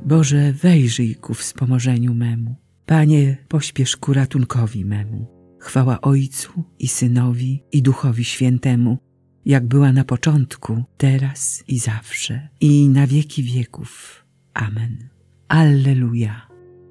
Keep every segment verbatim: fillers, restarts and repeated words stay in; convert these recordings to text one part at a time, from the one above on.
Boże, wejrzyj ku wspomożeniu memu. Panie, pośpiesz ku ratunkowi memu. Chwała Ojcu i Synowi i Duchowi Świętemu, jak była na początku, teraz i zawsze, i na wieki wieków. Amen. Alleluja.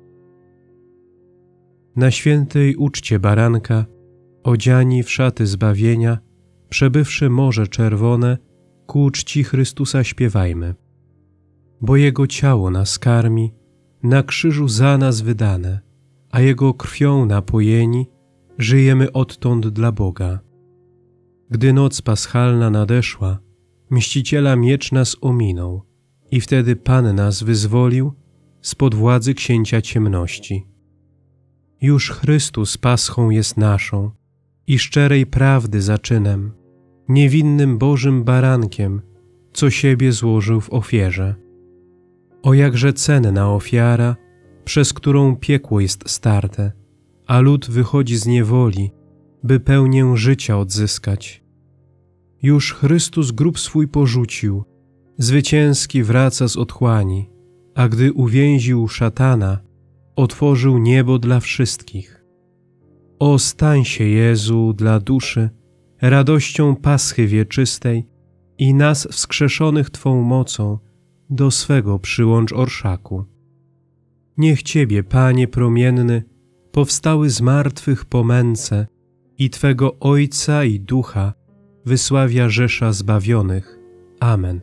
Na świętej uczcie baranka, odziani w szaty zbawienia, przebywszy Morze Czerwone, ku czci Chrystusa śpiewajmy. Bo Jego ciało nas karmi, na krzyżu za nas wydane, a Jego krwią napojeni, żyjemy odtąd dla Boga. Gdy noc paschalna nadeszła, mściciela miecz nas ominął i wtedy Pan nas wyzwolił spod władzy księcia ciemności. Już Chrystus paschą jest naszą i szczerej prawdy zaczynem, niewinnym Bożym barankiem, co siebie złożył w ofierze. O jakże cenna ofiara, przez którą piekło jest starte, a lud wychodzi z niewoli, by pełnię życia odzyskać. Już Chrystus grób swój porzucił, zwycięski wraca z otchłani, a gdy uwięził szatana, otworzył niebo dla wszystkich. O, stań się, Jezu, dla duszy, radością Paschy wieczystej i nas wskrzeszonych Twą mocą do swego przyłącz orszaku. Niech Ciebie, Panie promienny, powstały z martwych po męce i Twego Ojca i Ducha wysławia rzesza zbawionych. Amen.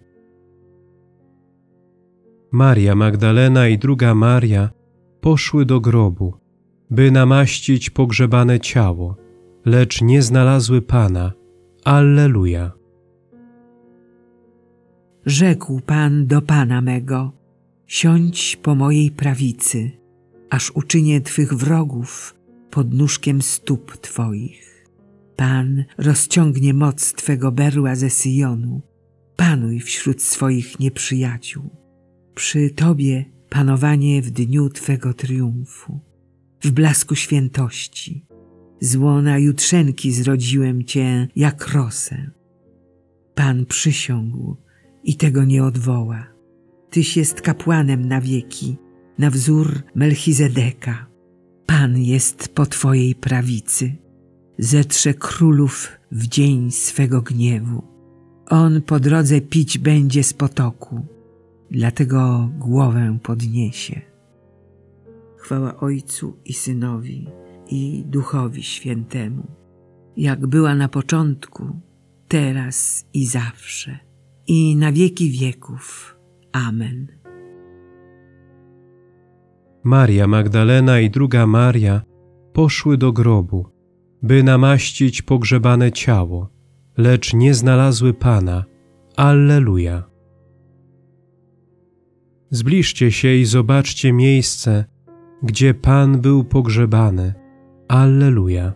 Maria Magdalena i druga Maria poszły do grobu, by namaścić pogrzebane ciało, lecz nie znalazły Pana. Alleluja. Rzekł Pan do Pana mego: siądź po mojej prawicy, aż uczynię Twych wrogów podnóżkiem stóp Twoich. Pan rozciągnie moc Twego berła ze Syjonu. Panuj wśród swoich nieprzyjaciół. Przy Tobie panowanie w dniu Twego triumfu. W blasku świętości, z łona jutrzenki zrodziłem Cię jak rosę. Pan przysiągł i tego nie odwoła. Tyś jest kapłanem na wieki, na wzór Melchizedeka. Pan jest po Twojej prawicy. Zetrze królów w dzień swego gniewu. On po drodze pić będzie z potoku, dlatego głowę podniesie. Chwała Ojcu i Synowi i Duchowi Świętemu, jak była na początku, teraz i zawsze, i na wieki wieków. Amen. Maria Magdalena i druga Maria poszły do grobu, by namaścić pogrzebane ciało, lecz nie znalazły Pana. Alleluja. Zbliżcie się i zobaczcie miejsce, gdzie Pan był pogrzebany. Alleluja.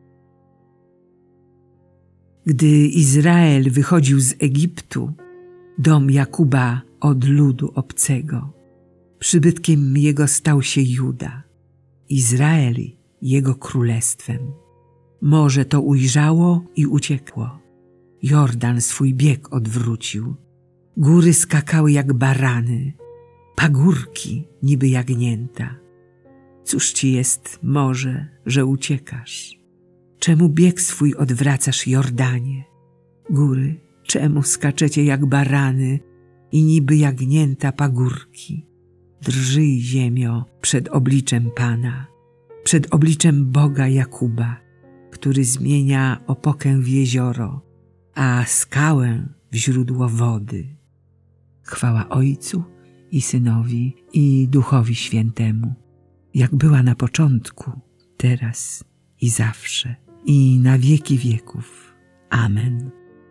Gdy Izrael wychodził z Egiptu, dom Jakuba od ludu obcego, przybytkiem jego stał się Juda, Izrael jego królestwem. Morze to ujrzało i uciekło. Jordan swój bieg odwrócił. Góry skakały jak barany, pagórki niby jagnięta. Cóż ci jest, morze, że uciekasz? Czemu bieg swój odwracasz, Jordanie? Góry, czemu skaczecie jak barany i niby jagnięta pagórki? Drżyj, ziemio, przed obliczem Pana, przed obliczem Boga Jakuba, który zmienia opokę w jezioro, a skałę w źródło wody. Chwała Ojcu i Synowi i Duchowi Świętemu, jak była na początku, teraz i zawsze, i na wieki wieków. Amen.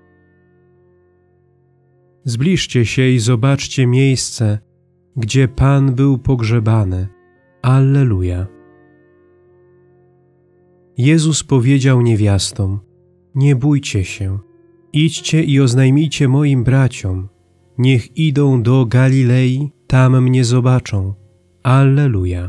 Zbliżcie się i zobaczcie miejsce, gdzie Pan był pogrzebany. Alleluja. Jezus powiedział niewiastom: nie bójcie się, idźcie i oznajmijcie moim braciom, niech idą do Galilei, tam mnie zobaczą. Alleluja.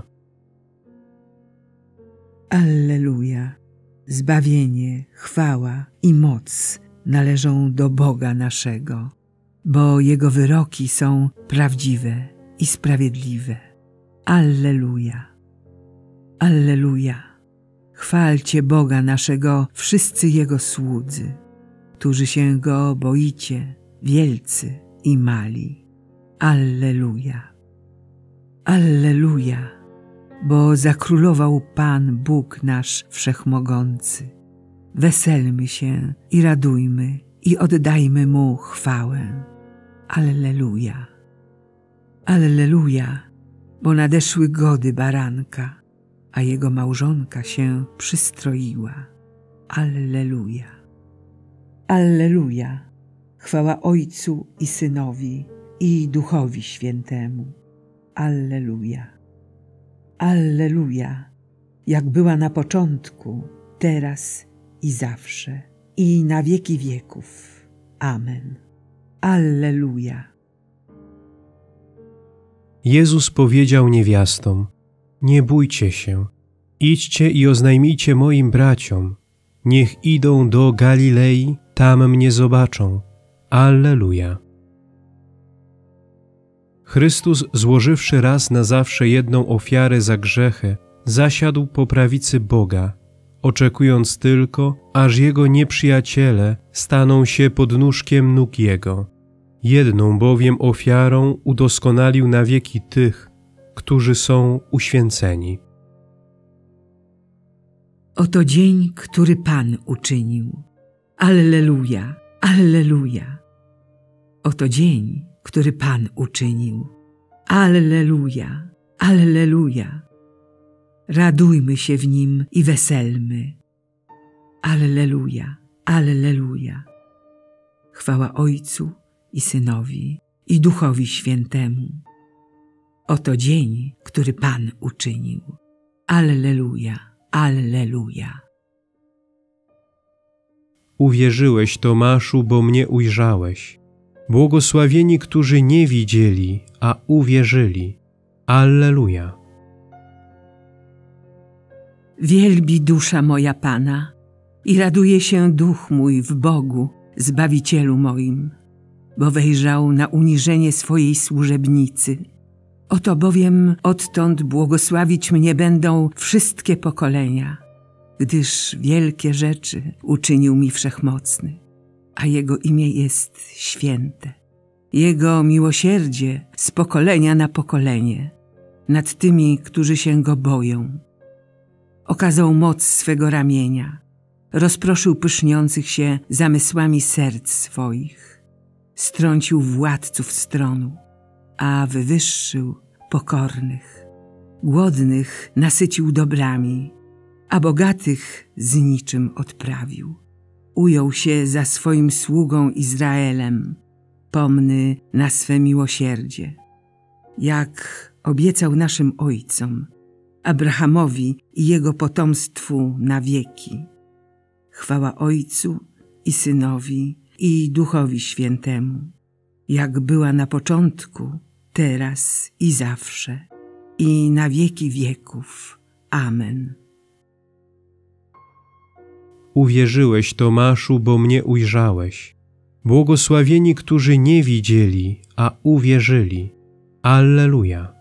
Alleluja. Zbawienie, chwała i moc należą do Boga naszego, bo Jego wyroki są prawdziwe i sprawiedliwe. Alleluja. Alleluja. Chwalcie Boga naszego wszyscy Jego słudzy, którzy się Go boicie, wielcy i mali. Alleluja. Alleluja, bo zakrólował Pan Bóg nasz Wszechmogący. Weselmy się i radujmy i oddajmy Mu chwałę. Alleluja. Alleluja, bo nadeszły gody baranka, a jego małżonka się przystroiła. Alleluja. Alleluja, chwała Ojcu i Synowi i Duchowi Świętemu. Alleluja. Alleluja, jak była na początku, teraz i zawsze, i na wieki wieków. Amen. Alleluja. Jezus powiedział niewiastom: nie bójcie się, idźcie i oznajmijcie moim braciom, niech idą do Galilei, tam mnie zobaczą. Alleluja. Chrystus, złożywszy raz na zawsze jedną ofiarę za grzechy, zasiadł po prawicy Boga, oczekując tylko, aż Jego nieprzyjaciele staną się podnóżkiem nóg Jego. Jedną bowiem ofiarą udoskonalił na wieki tych, którzy są uświęceni. Oto dzień, który Pan uczynił. Alleluja, alleluja. Oto dzień, który Pan uczynił. Alleluja, alleluja. Radujmy się w nim i weselmy. Alleluja, alleluja. Chwała Ojcu i Synowi i Duchowi Świętemu. Oto dzień, który Pan uczynił. Alleluja, alleluja. Uwierzyłeś, Tomaszu, bo mnie ujrzałeś. Błogosławieni, którzy nie widzieli, a uwierzyli. Alleluja. Wielbi dusza moja Pana i raduje się duch mój w Bogu, Zbawicielu moim, bo wejrzał na uniżenie swojej służebnicy. Oto bowiem odtąd błogosławić mnie będą wszystkie pokolenia, gdyż wielkie rzeczy uczynił mi Wszechmocny, a Jego imię jest święte. Jego miłosierdzie z pokolenia na pokolenie nad tymi, którzy się Go boją. Okazał moc swego ramienia, rozproszył pyszniących się zamysłami serc swoich, strącił władców stronu, a wywyższył pokornych. Głodnych nasycił dobrami, a bogatych z niczym odprawił. Ujął się za swoim sługą Izraelem, pomny na swe miłosierdzie, jak obiecał naszym ojcom, Abrahamowi i jego potomstwu na wieki. Chwała Ojcu i Synowi i Duchowi Świętemu, jak była na początku, teraz i zawsze, i na wieki wieków. Amen. Uwierzyłeś, Tomaszu, bo mnie ujrzałeś. Błogosławieni, którzy nie widzieli, a uwierzyli. Alleluja.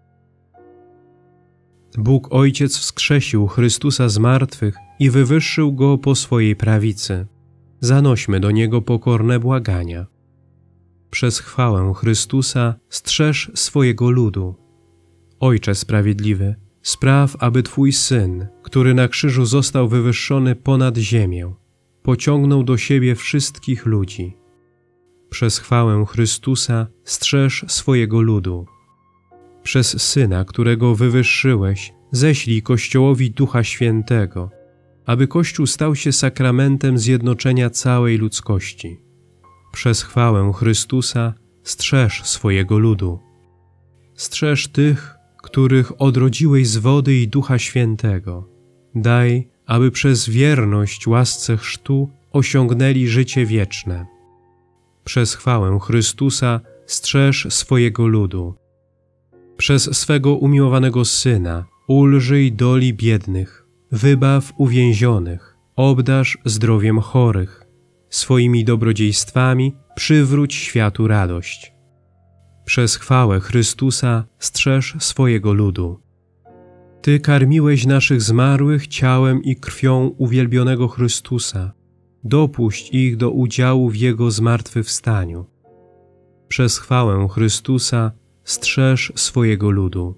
Bóg Ojciec wskrzesił Chrystusa z martwych i wywyższył Go po swojej prawicy. Zanośmy do Niego pokorne błagania. Przez chwałę Chrystusa strzeż swojego ludu. Ojcze sprawiedliwy, spraw, aby Twój Syn, który na krzyżu został wywyższony ponad ziemię, pociągnął do siebie wszystkich ludzi. Przez chwałę Chrystusa strzeż swojego ludu. Przez Syna, którego wywyższyłeś, ześlij Kościołowi Ducha Świętego, aby Kościół stał się sakramentem zjednoczenia całej ludzkości. Przez chwałę Chrystusa strzeż swojego ludu. Strzeż tych, których odrodziłeś z wody i Ducha Świętego. Daj, aby przez wierność łasce chrztu osiągnęli życie wieczne. Przez chwałę Chrystusa strzeż swojego ludu. Przez swego umiłowanego Syna ulżyj doli biednych, wybaw uwięzionych, obdarz zdrowiem chorych, swoimi dobrodziejstwami przywróć światu radość. Przez chwałę Chrystusa strzeż swojego ludu. Ty karmiłeś naszych zmarłych ciałem i krwią uwielbionego Chrystusa. Dopuść ich do udziału w Jego zmartwychwstaniu. Przez chwałę Chrystusa strzeż swojego ludu.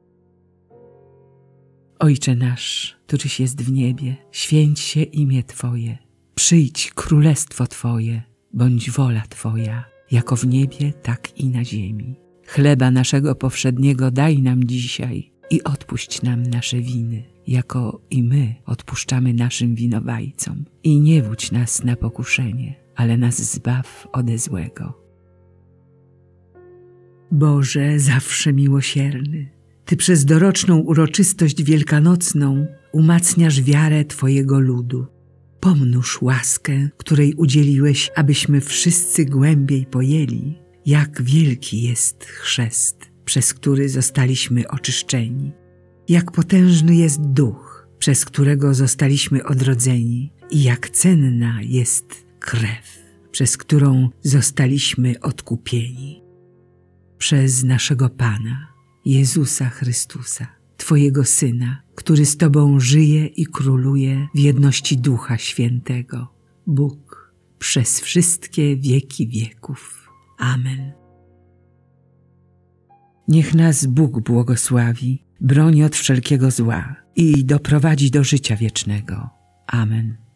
Ojcze nasz, któryś jest w niebie, święć się imię Twoje. Przyjdź królestwo Twoje, bądź wola Twoja, jako w niebie, tak i na ziemi. Chleba naszego powszedniego daj nam dzisiaj i odpuść nam nasze winy, jako i my odpuszczamy naszym winowajcom. I nie wódź nas na pokuszenie, ale nas zbaw ode złego. Boże, zawsze miłosierny, Ty przez doroczną uroczystość wielkanocną umacniasz wiarę Twojego ludu. Pomnóż łaskę, której udzieliłeś, abyśmy wszyscy głębiej pojęli, jak wielki jest chrzest, przez który zostaliśmy oczyszczeni, jak potężny jest duch, przez którego zostaliśmy odrodzeni i jak cenna jest krew, przez którą zostaliśmy odkupieni. Przez naszego Pana, Jezusa Chrystusa, Twojego Syna, który z Tobą żyje i króluje w jedności Ducha Świętego, Bóg, przez wszystkie wieki wieków. Amen. Niech nas Bóg błogosławi, broni od wszelkiego zła i doprowadzi do życia wiecznego. Amen.